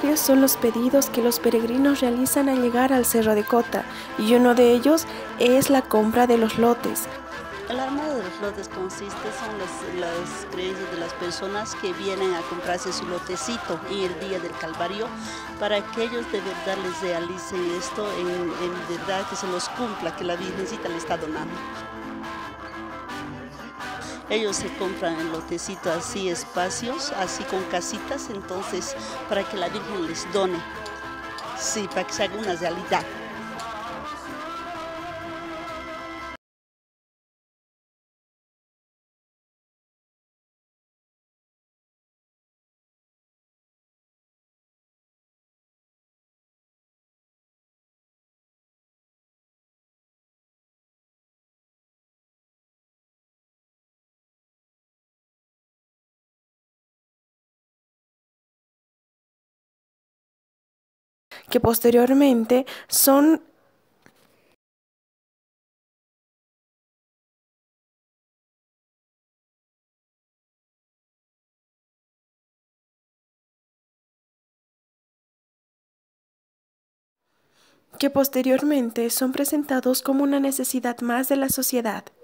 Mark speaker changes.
Speaker 1: varios son los pedidos que los peregrinos realizan al llegar al Cerro de Cota, y uno de ellos es la compra de los lotes.
Speaker 2: El armado de los lotes son las creencias de las personas que vienen a comprarse su lotecito en el día del Calvario, para que ellos de verdad les realicen esto, en verdad que se los cumpla, que la Virgencita le está donando. Ellos se compran el lotecito así, espacios, así con casitas, entonces para que la Virgen les done, sí, para que se haga una realidad.
Speaker 1: Que posteriormente son presentados como una necesidad más de la sociedad.